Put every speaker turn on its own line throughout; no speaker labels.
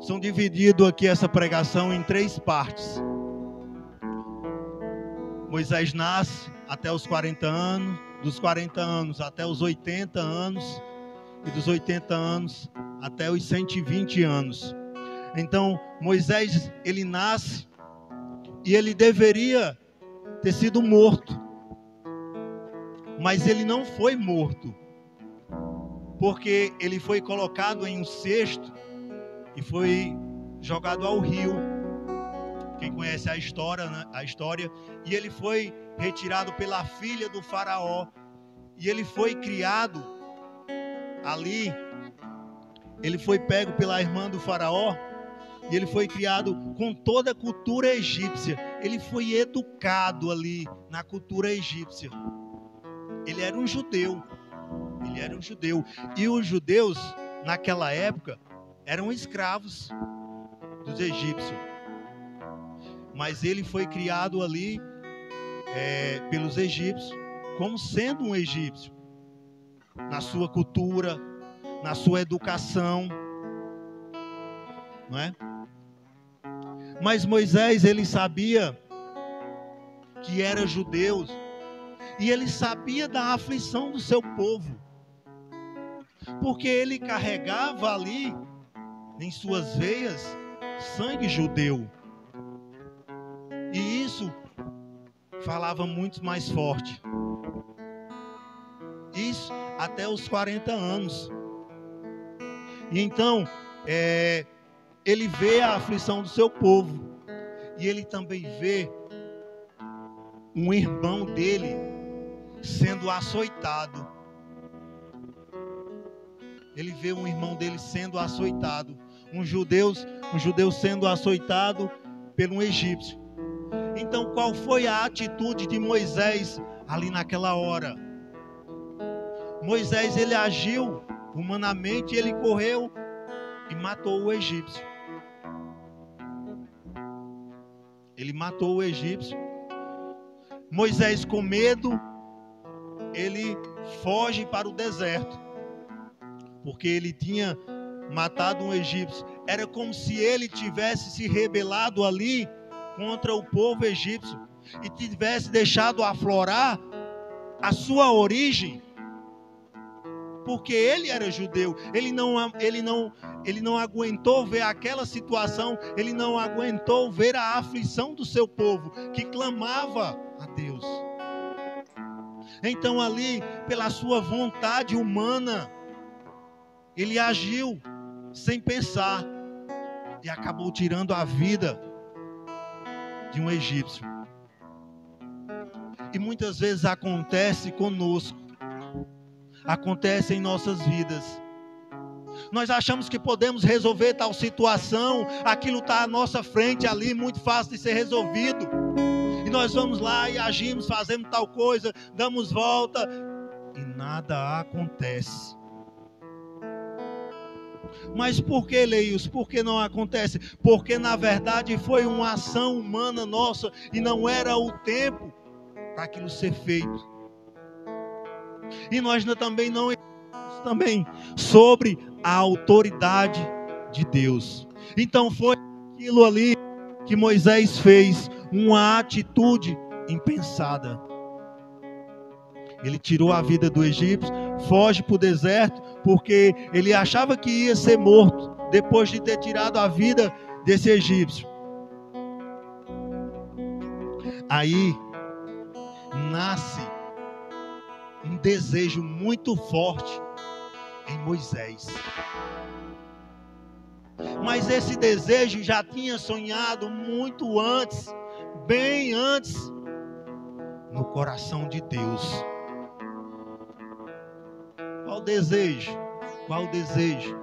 São divididos aqui essa pregação em 3 partes. Moisés nasce até os 40 anos, dos 40 anos até os 80 anos, e dos 80 anos até os 120 anos. Então, Moisés, ele nasce e ele deveria ter sido morto. Mas ele não foi morto, porque ele foi colocado em um cesto e foi jogado ao rio. Quem conhece a história, né? E ele foi retirado pela filha do faraó, e ele foi criado ali. Ele foi pego pela irmã do faraó, e ele foi criado com toda a cultura egípcia. Ele foi educado ali na cultura egípcia. Ele era um judeu. E os judeus, naquela época, eram escravos dos egípcios. Mas ele foi criado ali pelos egípcios, como sendo um egípcio. Na sua cultura, na sua educação. Não é? Mas Moisés, ele sabia que era judeu. E ele sabia da aflição do seu povo. Porque ele carregava ali, em suas veias, sangue judeu. E isso falava muito mais forte. Isso até os 40 anos. E então, ele vê a aflição do seu povo. E ele também vê um irmão dele sendo açoitado. Ele vê um irmão dele sendo açoitado. Um judeu sendo açoitado por um egípcio. Então, qual foi a atitude de Moisés ali naquela hora? Moisés, ele agiu humanamente, ele correu e matou o egípcio. Ele matou o egípcio. Moisés, com medo, ele foge para o deserto, porque ele tinha matado um egípcio. Era como se ele tivesse se rebelado ali contra o povo egípcio e tivesse deixado aflorar a sua origem, porque ele era judeu. Ele não aguentou ver aquela situação. Ele não aguentou ver a aflição do seu povo, que clamava a Deus. Então ali, pela sua vontade humana, ele agiu sem pensar e acabou tirando a vida de um egípcio. E muitas vezes acontece conosco, acontece em nossas vidas. Nós achamos que podemos resolver tal situação, aquilo está à nossa frente ali, muito fácil de ser resolvido. E nós vamos lá e agimos, fazemos tal coisa, damos volta e nada acontece. Mas por que, Leils? Por que não acontece? Porque na verdade foi uma ação humana nossa e não era o tempo para aquilo ser feito. E nós também não também sobre a autoridade de Deus. Então foi aquilo ali que Moisés fez, uma atitude impensada. Ele tirou a vida do egípcio, foge para o deserto, porque ele achava que ia ser morto depois de ter tirado a vida desse egípcio. Aí nasce um desejo muito forte em Moisés. Mas esse desejo já tinha sonhado muito antes, bem antes, no coração de Deus. Qual desejo? Qual desejo?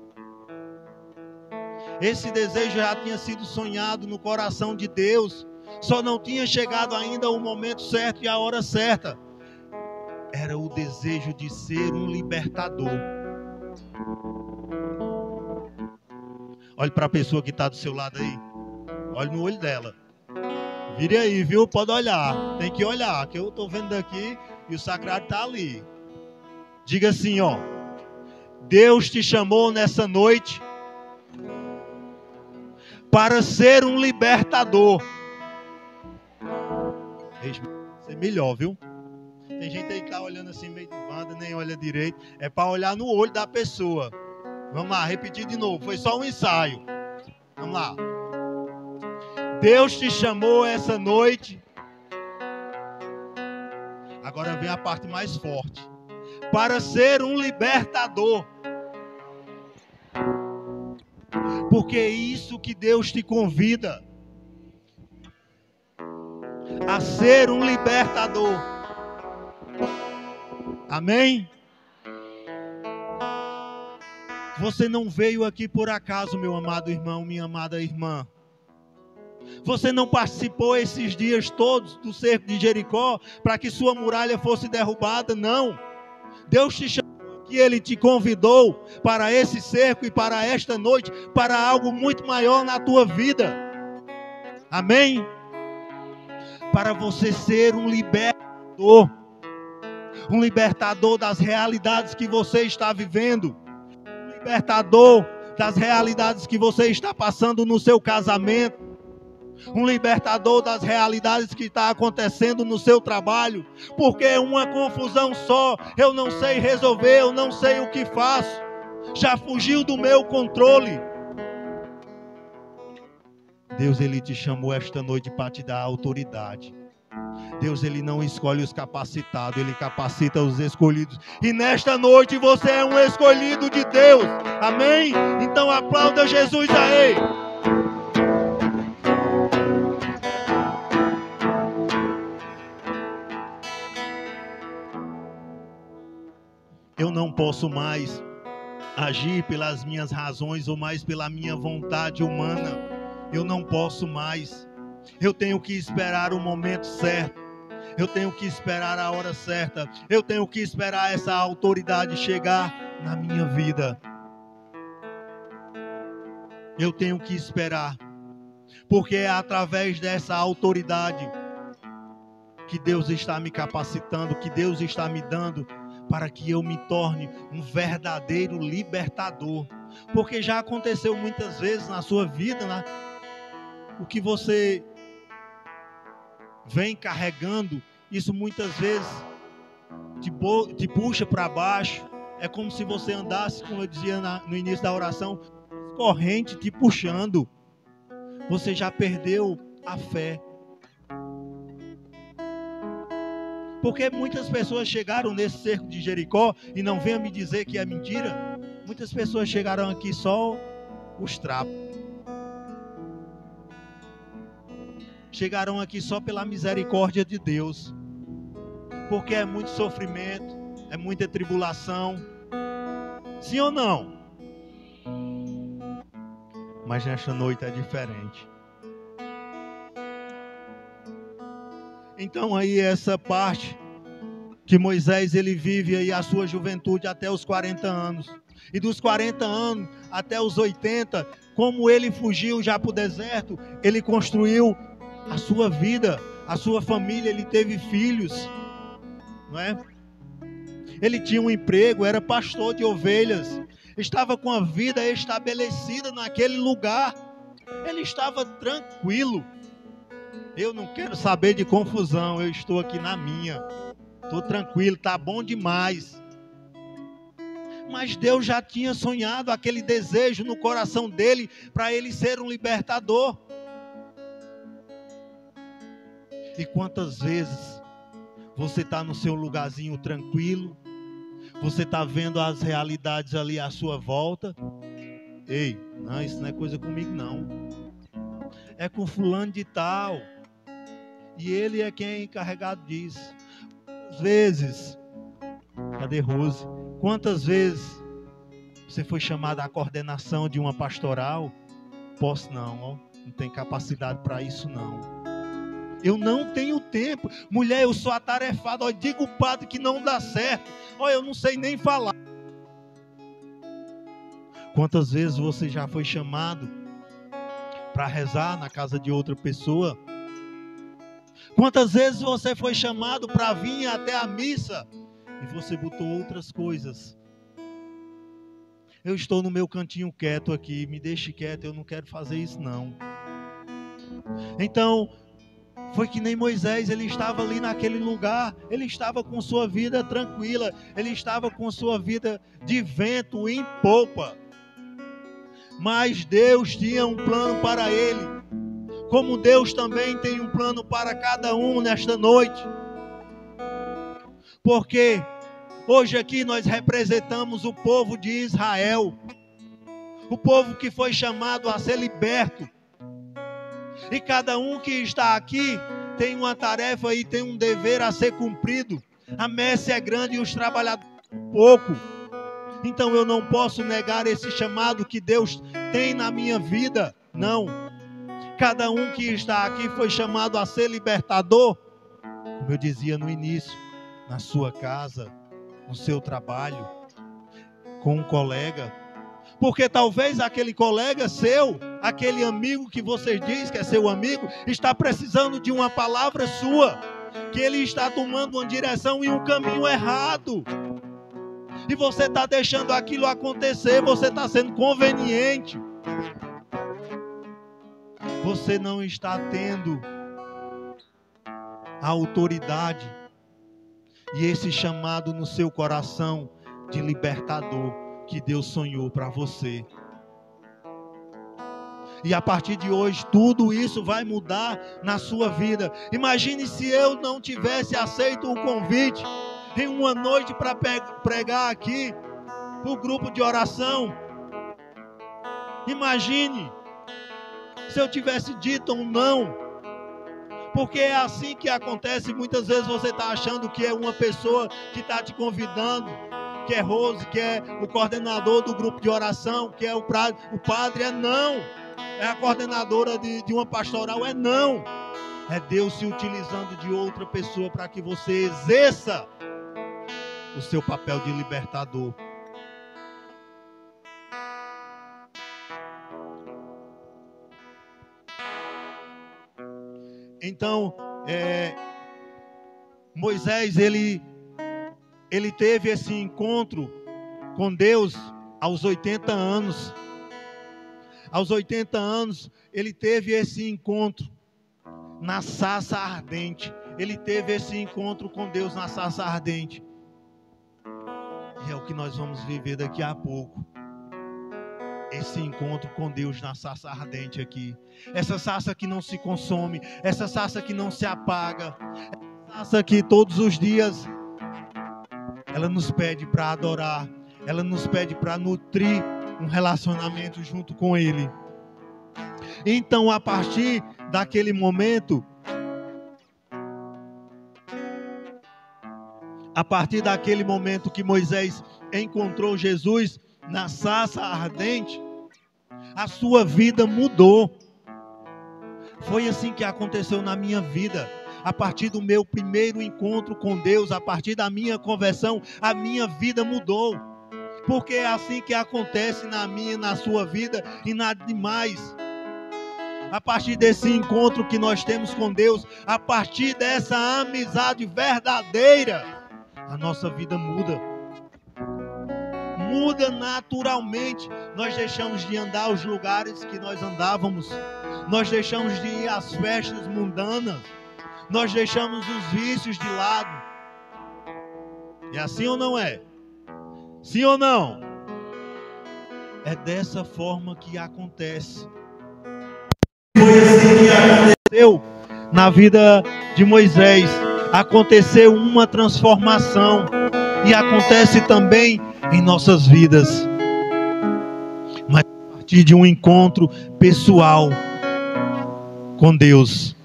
Esse desejo já tinha sido sonhado no coração de Deus, só não tinha chegado ainda o momento certo e a hora certa. Era o desejo de ser um libertador. Olhe para a pessoa que está do seu lado aí. Olhe no olho dela. Vire aí, viu? Pode olhar. Tem que olhar, que eu estou vendo daqui e o sacrário está ali. Diga assim, ó. Deus te chamou nessa noite para ser um libertador. Isso é melhor, viu? Tem gente aí que está olhando assim meio de banda, nem olha direito. É para olhar no olho da pessoa. Vamos lá, repetir de novo. Foi só um ensaio. Vamos lá. Deus te chamou essa noite. Agora vem a parte mais forte. Para ser um libertador. Porque é isso que Deus te convida. A ser um libertador. Amém? Você não veio aqui por acaso, meu amado irmão, minha amada irmã. Você não participou esses dias todos do cerco de Jericó para que sua muralha fosse derrubada, não. Deus te chamou aqui, Ele te convidou para esse cerco e para esta noite, para algo muito maior na tua vida. Amém? Para você ser um libertador. Um libertador das realidades que você está vivendo. Um libertador das realidades que você está passando no seu casamento. Um libertador das realidades que está acontecendo no seu trabalho. Porque é uma confusão só. Eu não sei resolver, eu não sei o que faço. Já fugiu do meu controle. Deus, Ele te chamou esta noite para te dar autoridade. Deus, Ele não escolhe os capacitados, Ele capacita os escolhidos. E nesta noite você é um escolhido de Deus. Amém? Então aplauda Jesus aí. Eu não posso mais agir pelas minhas razões ou mais pela minha vontade humana. Eu não posso mais. Eu tenho que esperar o momento certo. Eu tenho que esperar a hora certa. Eu tenho que esperar essa autoridade chegar na minha vida. Eu tenho que esperar. Porque é através dessa autoridade que Deus está me capacitando, que Deus está me dando, para que eu me torne um verdadeiro libertador. Porque já aconteceu muitas vezes na sua vida, né? O que você vem carregando, isso muitas vezes te puxa para baixo. É como se você andasse, como eu dizia no início da oração, corrente te puxando. Você já perdeu a fé. Porque muitas pessoas chegaram nesse cerco de Jericó, e não venha me dizer que é mentira. Muitas pessoas chegaram aqui só os trapos. Chegaram aqui só pela misericórdia de Deus. Porque é muito sofrimento, é muita tribulação. Sim ou não? Mas nesta noite é diferente. Então aí essa parte que Moisés ele vive aí a sua juventude até os 40 anos. E dos 40 anos até os 80, como ele fugiu já para o deserto, ele construiu a sua vida, a sua família, ele teve filhos, não é? Ele tinha um emprego, era pastor de ovelhas, estava com a vida estabelecida naquele lugar, ele estava tranquilo. Eu não quero saber de confusão, eu estou aqui na minha, estou tranquilo, está bom demais. Mas Deus já tinha sonhado aquele desejo no coração dele, para ele ser um libertador. E quantas vezes você está no seu lugarzinho tranquilo, você está vendo as realidades ali à sua volta. Ei, não, isso não é coisa comigo não. É com fulano de tal. E ele é quem é encarregado disso. Às vezes, cadê Rose? Quantas vezes você foi chamado à coordenação de uma pastoral? Posso não, ó, não tem capacidade para isso não. Eu não tenho tempo. Mulher, eu sou atarefado. Ó, diga o padre que não dá certo. Ó, eu não sei nem falar. Quantas vezes você já foi chamado para rezar na casa de outra pessoa? Quantas vezes você foi chamado para vir até a missa e você botou outras coisas? eu estou no meu cantinho quieto aqui, me deixe quieto, eu não quero fazer isso não. Então, foi que nem Moisés, ele estava ali naquele lugar, ele estava com sua vida tranquila, ele estava com sua vida de vento em popa. Mas Deus tinha um plano para ele, como Deus também tem um plano para cada um nesta noite. Porque hoje aqui nós representamos o povo de Israel, o povo que foi chamado a ser liberto. E cada um que está aqui tem uma tarefa e tem um dever a ser cumprido. A messe é grande e os trabalhadores pouco. Então eu não posso negar esse chamado que Deus tem na minha vida. Não. Cada um que está aqui foi chamado a ser libertador. Como eu dizia no início, na sua casa, no seu trabalho, com um colega. Porque talvez aquele colega seu, aquele amigo que você diz que é seu amigo, está precisando de uma palavra sua, que ele está tomando uma direção e um caminho errado. E você está deixando aquilo acontecer, você está sendo conveniente. Você não está tendo a autoridade e esse chamado no seu coração de libertador que Deus sonhou para você. E a partir de hoje, tudo isso vai mudar na sua vida. Imagine se eu não tivesse aceito o convite em uma noite para pregar aqui o grupo de oração. Imagine se eu tivesse dito um não. Porque é assim que acontece. Muitas vezes você está achando que é uma pessoa que está te convidando, que é Rose, que é o coordenador do grupo de oração, que é o padre. É não. É a coordenadora de uma pastoral. É não. É Deus se utilizando de outra pessoa para que você exerça o seu papel de libertador. Então, Moisés, ele teve esse encontro com Deus aos 80 anos. Aos 80 anos, ele teve esse encontro na sarça ardente. Ele teve esse encontro com Deus na sarça ardente. E é o que nós vamos viver daqui a pouco. Esse encontro com Deus na sarça ardente aqui. Essa sarça que não se consome. Essa sarça que não se apaga. Essa sarça que todos os dias ela nos pede para adorar. Ela nos pede para nutrir um relacionamento junto com Ele. Então, a partir daquele momento, que Moisés encontrou Jesus na sarça ardente, a sua vida mudou. Foi assim que aconteceu na minha vida. A partir do meu primeiro encontro com Deus, a partir da minha conversão, a minha vida mudou. Porque é assim que acontece na minha, na sua vida e na demais. A partir desse encontro que nós temos com Deus, a partir dessa amizade verdadeira, a nossa vida muda. Muda naturalmente. Nós deixamos de andar os lugares que nós andávamos. Nós deixamos de ir às festas mundanas. Nós deixamos os vícios de lado. É assim ou não é? Sim ou não? É dessa forma que acontece. Foi assim que aconteceu na vida de Moisés. Aconteceu uma transformação. E acontece também em nossas vidas. Mas a partir de um encontro pessoal com Deus.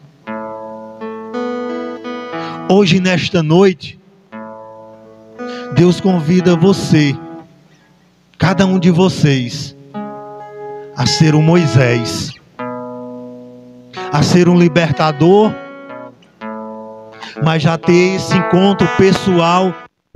Hoje, nesta noite, Deus convida você, cada um de vocês, a ser um Moisés, a ser um libertador, mas já ter esse encontro pessoal.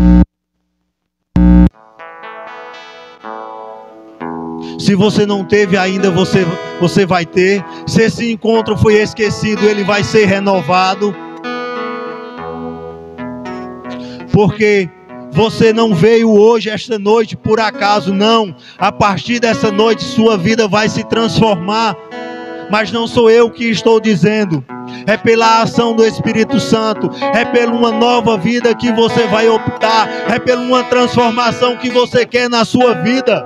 Se você não teve ainda, você vai ter. Se esse encontro foi esquecido, ele vai ser renovado. Porque Você não veio hoje, esta noite, por acaso, não. A partir dessa noite, sua vida vai se transformar. Mas não sou eu que estou dizendo. É pela ação do Espírito Santo. É pela uma nova vida que você vai optar. É pela uma transformação que você quer na sua vida.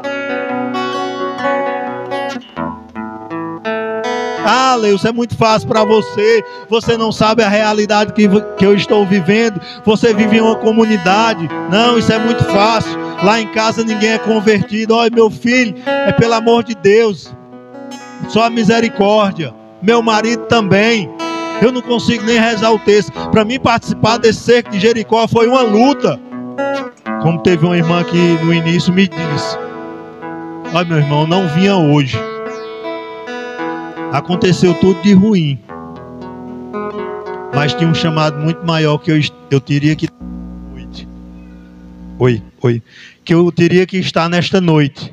Ah, Leo, isso é muito fácil para você. Você não sabe a realidade que eu estou vivendo. Você vive em uma comunidade. Não, isso é muito fácil. Lá em casa ninguém é convertido. Olha, meu filho, é pelo amor de Deus. Só a misericórdia. Meu marido também. Eu não consigo nem rezar o texto. Para mim participar desse cerco de Jericó foi uma luta. Como teve uma irmã que no início me disse: olha, meu irmão, não vinha hoje. Aconteceu tudo de ruim, mas tinha um chamado muito maior que eu teria que... que eu teria que estar nesta noite.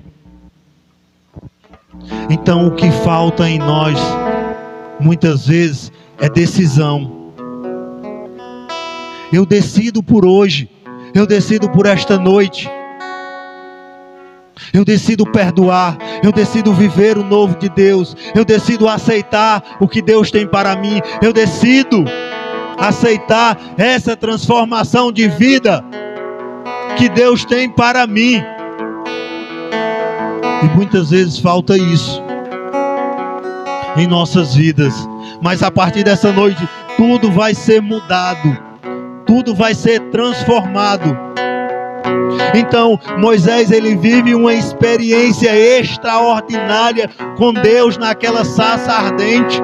Então o que falta em nós muitas vezes é decisão. Eu decido por hoje, eu decido por esta noite. Eu decido perdoar, eu decido viver o novo de Deus, eu decido aceitar o que Deus tem para mim, eu decido aceitar essa transformação de vida que Deus tem para mim. E muitas vezes falta isso em nossas vidas, mas a partir dessa noite tudo vai ser mudado, tudo vai ser transformado. Então Moisés, ele vive uma experiência extraordinária com Deus naquela sarça ardente.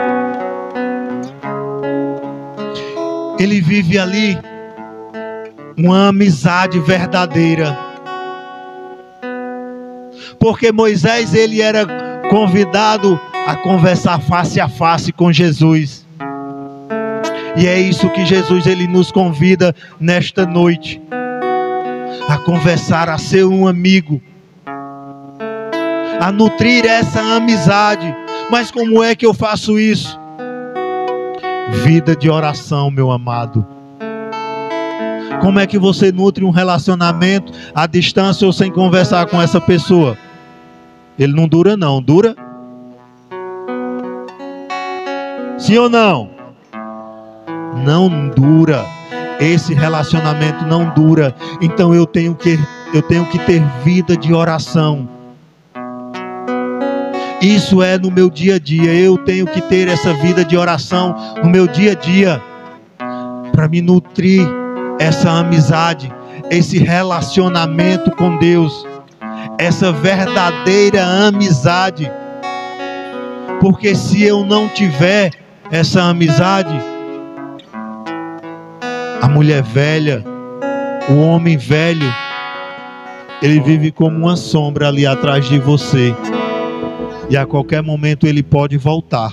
Ele vive ali uma amizade verdadeira, porque Moisés, ele era convidado a conversar face a face com Jesus. E é isso que Jesus, ele nos convida nesta noite, a conversar, a ser um amigo, a nutrir essa amizade. Mas como é que eu faço isso? Vida de oração, meu amado. Como é que você nutre um relacionamento à distância ou sem conversar com essa pessoa? Ele não dura, não. Dura? Sim ou não? Não dura. Esse relacionamento não dura. Então eu tenho que ter vida de oração. Isso é no meu dia a dia. Eu tenho que ter essa vida de oração no meu dia a dia, para me nutrir essa amizade, esse relacionamento com Deus, essa verdadeira amizade. Porque se eu não tiver essa amizade, a mulher velha, o homem velho, ele vive como uma sombra ali atrás de você, e a qualquer momento ele pode voltar.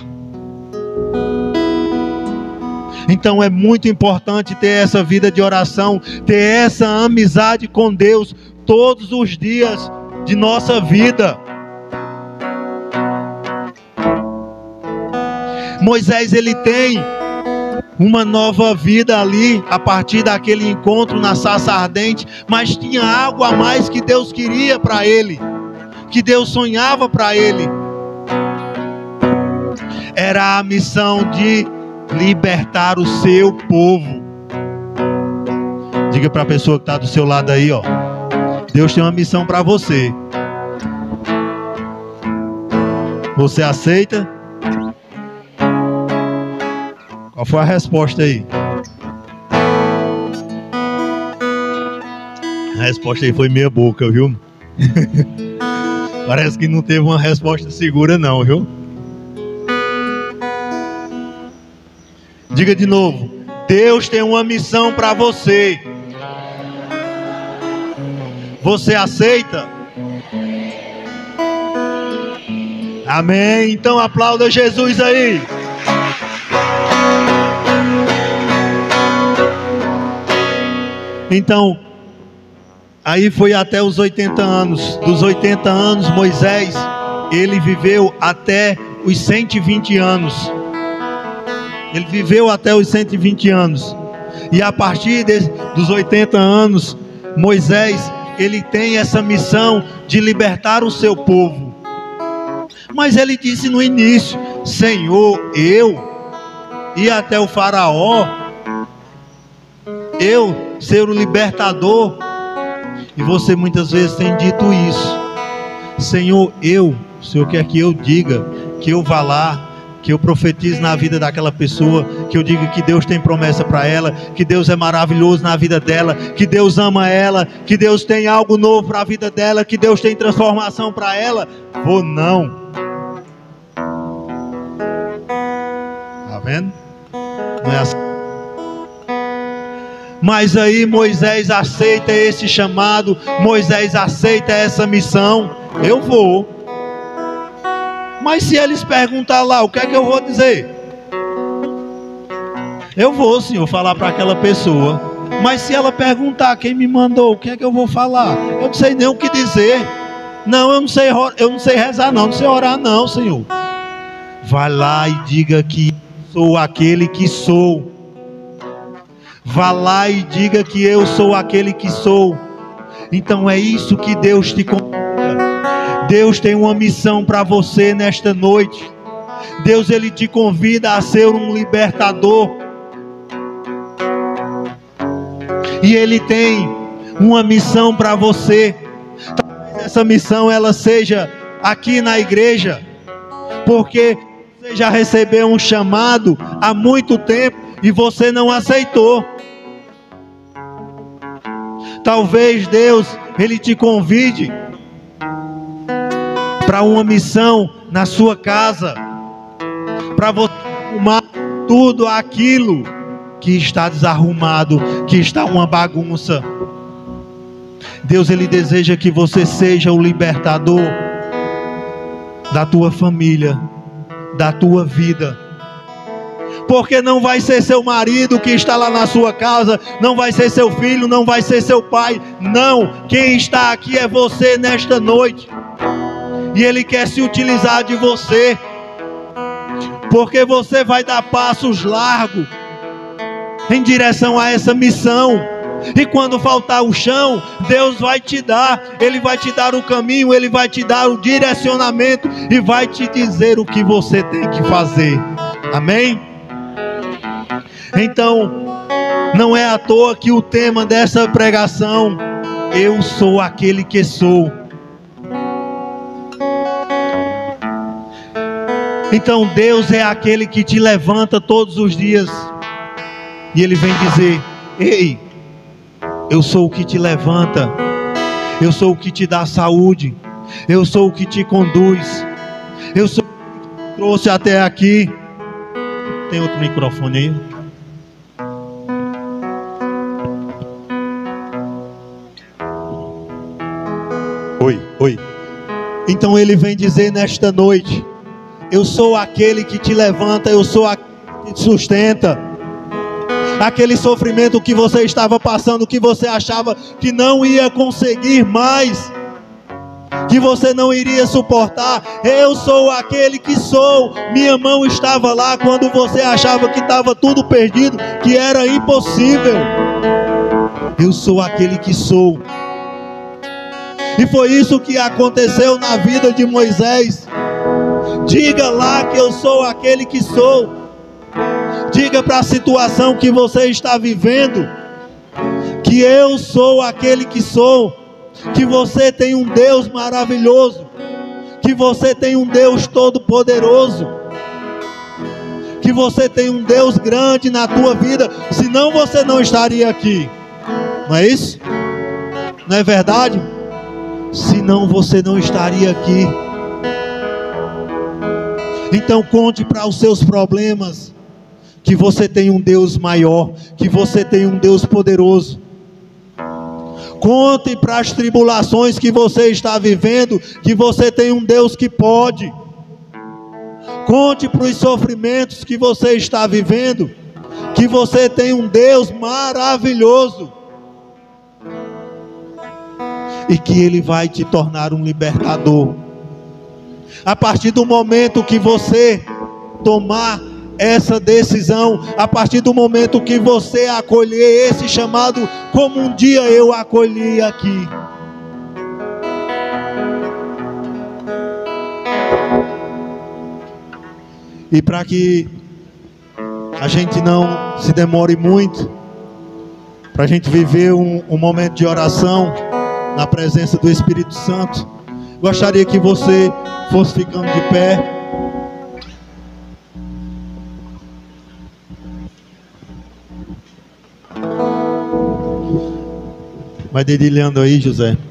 Então é muito importante ter essa vida de oração, ter essa amizade com Deus todos os dias de nossa vida. Moisés, ele tem uma nova vida ali, a partir daquele encontro na sarça ardente, mas tinha algo a mais que Deus queria para ele, que Deus sonhava para ele. Era a missão de libertar o seu povo. Diga para a pessoa que está do seu lado aí, ó: Deus tem uma missão para você. Você aceita? Qual foi a resposta aí? A resposta aí foi meia boca, viu? Parece que não teve uma resposta segura não, viu? Diga de novo: Deus tem uma missão para você. Você aceita? Amém. Então aplauda Jesus aí. Então, aí foi até os 80 anos. Dos 80 anos, Moisés, ele viveu até os 120 anos. Ele viveu até os 120 anos. E a partir dos 80 anos, Moisés, ele tem essa missão de libertar o seu povo. Mas ele disse no início: Senhor, eu ir até o faraó, eu ser o libertador. E você muitas vezes tem dito isso: Senhor, o Senhor quer que eu diga, que eu vá lá, que eu profetize na vida daquela pessoa, que eu diga que Deus tem promessa para ela, que Deus é maravilhoso na vida dela, que Deus ama ela, que Deus tem algo novo para a vida dela, que Deus tem transformação para ela. Ou não. Tá vendo? Não é assim. Mas aí Moisés aceita esse chamado, Moisés aceita essa missão. Eu vou. Mas se eles perguntar lá, o que é que eu vou dizer? Eu vou, Senhor, falar para aquela pessoa. Mas se ela perguntar quem me mandou, o que é que eu vou falar? Eu não sei nem o que dizer. Não, eu não sei rezar não sei orar não, Senhor. Vai lá e diga que sou aquele que sou. Vá lá e diga que eu sou aquele que sou. Então é isso que Deus te convida. Deus tem uma missão para você nesta noite. Deus, ele te convida a ser um libertador. E ele tem uma missão para você. Talvez essa missão ela seja aqui na igreja, porque você já recebeu um chamado há muito tempo e você não aceitou. Talvez Deus ele te convide para uma missão na sua casa, para você arrumar tudo aquilo que está desarrumado, que está uma bagunça. Deus ele deseja que você seja o libertador da tua família, da tua vida. Porque não vai ser seu marido que está lá na sua casa, não vai ser seu filho, não vai ser seu pai. Não, quem está aqui é você nesta noite. E ele quer se utilizar de você, porque você vai dar passos largos em direção a essa missão. E quando faltar o chão, Deus vai te dar. Ele vai te dar o caminho, ele vai te dar o direcionamento e vai te dizer o que você tem que fazer. Amém? Então, não é à toa que o tema dessa pregação: eu sou aquele que sou. Então Deus é aquele que te levanta todos os dias. E ele vem dizer: ei, eu sou o que te levanta. Eu sou o que te dá saúde. Eu sou o que te conduz. Eu sou o que te trouxe até aqui. Tem outro microfone aí? Oi. Então ele vem dizer nesta noite: eu sou aquele que te levanta, eu sou aquele que te sustenta. Aquele sofrimento que você estava passando, que você achava que não ia conseguir mais, que você não iria suportar, eu sou aquele que sou. Minha mão estava lá quando você achava que estava tudo perdido, que era impossível. Eu sou aquele que sou. E foi isso que aconteceu na vida de Moisés. Diga lá que eu sou aquele que sou. Diga para a situação que você está vivendo que eu sou aquele que sou. Que você tem um Deus maravilhoso, que você tem um Deus todo-poderoso, que você tem um Deus grande na tua vida. Senão você não estaria aqui. Não é isso? Não é verdade? Senão você não estaria aqui. Então conte para os seus problemas que você tem um Deus maior, que você tem um Deus poderoso. Conte para as tribulações que você está vivendo que você tem um Deus que pode. Conte para os sofrimentos que você está vivendo que você tem um Deus maravilhoso e que Ele vai te tornar um libertador. A partir do momento que você tomar essa decisão a partir do momento que você acolher esse chamado, como um dia eu acolhi aqui. E para que a gente não se demore muito, para a gente viver um momento de oração na presença do Espírito Santo, gostaria que você fosse ficando de pé. Vai dedilhando aí, José.